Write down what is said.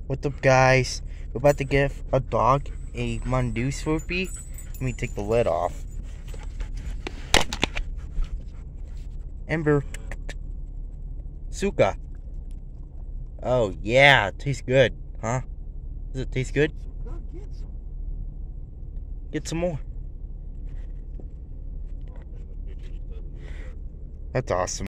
What's up, guys? We're about to give a dog a Mondu Slurpee. Let me take the lid off. Ember. Suka. Oh, yeah. It tastes good, huh? Does it taste good? Get some more. That's awesome.